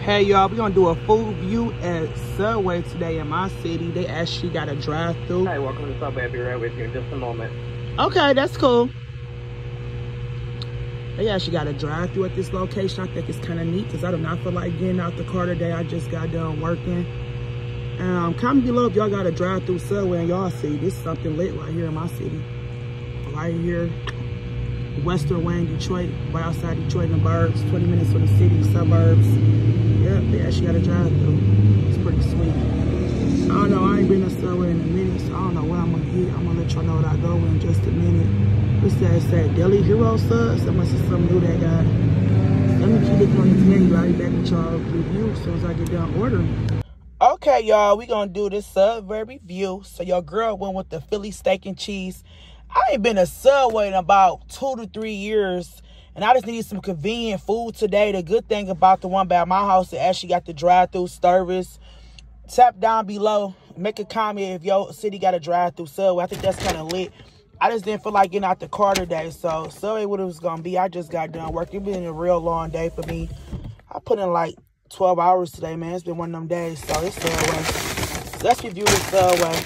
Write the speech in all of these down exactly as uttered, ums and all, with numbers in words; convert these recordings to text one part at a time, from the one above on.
Hey y'all, we gonna do a food view at Subway today in my city. They actually got a drive-through. Hi, welcome to Subway. I'll be right with you in just a moment. Okay, that's cool. They actually got a drive-through at this location. I think it's kind of neat because I do not feel like getting out the car today. I just got done working. Um, comment below if y'all got a drive-through Subway in y'all city. This is something lit right here in my city. Right here, Western Wayne, Detroit, right outside Detroit in the burbs, twenty minutes from the city, suburbs. Yep, they actually got a drive-through. It's pretty sweet. I don't know, I ain't been to Subway in a minute, so I don't know what I'm gonna get. I'm gonna let y'all know what I go in just a minute. What's that? It's that Deli Hero subs. That must be something new they got. Let me keep looking on this menu. I'll be back with y'all review as soon as I get done ordering. Okay, y'all, we gonna do this Subway review. So your girl went with the Philly steak and cheese. I ain't been to Subway in about two to three years. And I just needed some convenient food today. The good thing about the one by my house, it actually got the drive-through service. Tap down below. Make a comment if your city got a drive-through Subway. I think that's kind of lit. I just didn't feel like getting out the car today. So Subway what it was going to be. I just got done working. It's been a real long day for me. I put in like twelve hours today, man. It's been one of them days. So it's Subway. So let's review this Subway.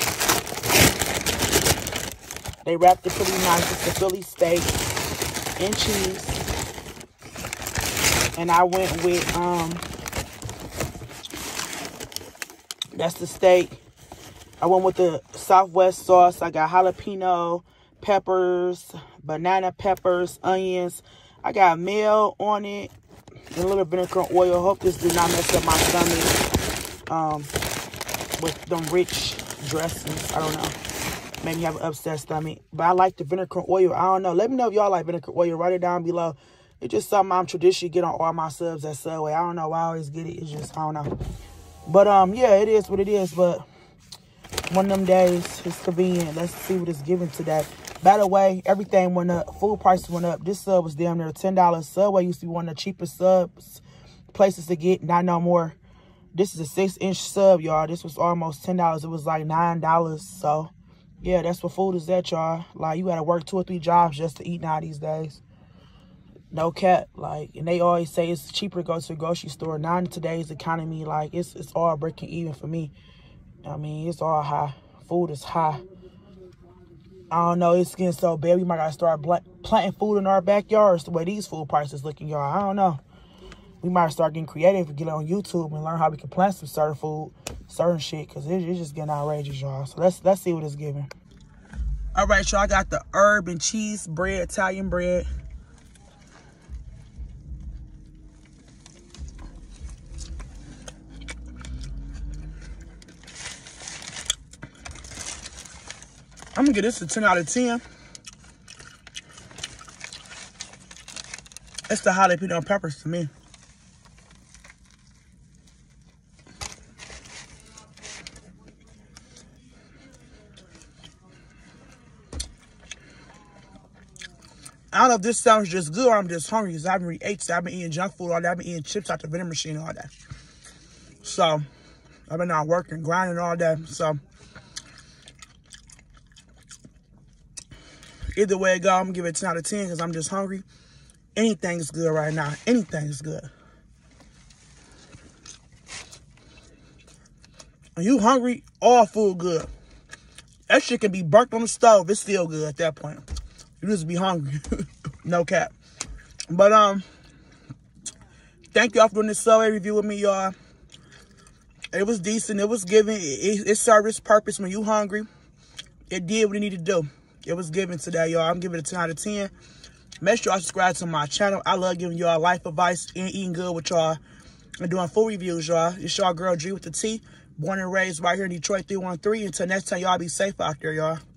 They wrapped it pretty nice. It's the Philly steak and cheese. And I went with, um, that's the steak. I went with the Southwest sauce. I got jalapeno, peppers, banana peppers, onions. I got mayo on it and a little vinegar and oil. Hope this did not mess up my stomach um, with them rich dressings. I don't know. Maybe have an upset stomach. But I like the vinegar and oil. I don't know. Let me know if y'all like vinegar and oil. Write it down below. It's just something I'm traditionally get on all my subs at Subway. I don't know why I always get it. It's just, I don't know. But, um, yeah, it is what it is. But one of them days, it's convenient. Let's see what it's giving today. By the way, everything went up. Food prices went up. This sub was damn near ten dollars. Subway used to be one of the cheapest subs places to get. Not no more. This is a six-inch sub, y'all. This was almost ten dollars. It was like nine dollars. So, yeah, that's what food is at, y'all. Like, you got to work two or three jobs just to eat now these days. No cap, like, and they always say it's cheaper to go to a grocery store. Now in today's economy, like, it's it's all breaking even for me. I mean, it's all high. Food is high. I don't know, it's getting so bad. We might gotta start planting food in our backyards the way these food prices looking, y'all. I don't know. We might start getting creative and get on YouTube and learn how we can plant some certain food, certain shit, because it, it's just getting outrageous, y'all. So let's let's see what it's giving. All right, y'all, I got the herb and cheese bread, Italian bread. I'm gonna give this a ten out of ten. It's the jalapeno peppers to me. I don't know if this sounds just good or I'm just hungry because I haven't really ate. I've been eating junk food all day. I've been eating chips out the vending machine all day. So, I've been out working, grinding all day. So, either way it go, I'm going to give it ten out of ten because I'm just hungry. Anything is good right now. Anything is good. When you hungry, all food good. That shit can be burnt on the stove. It's still good at that point. You just be hungry. No cap. But, um, thank y'all for doing this Subway review with me, y'all. It was decent. It was giving. It, it, it served its purpose when you hungry. It did what it needed to do. It was given today, y'all. I'm giving it a ten out of ten. Make sure y'all subscribe to my channel. I love giving y'all life advice and eating good with y'all and doing full reviews, y'all. It's y'all girl G with the T. Born and raised right here in Detroit three one three. Until next time, y'all be safe out there, y'all.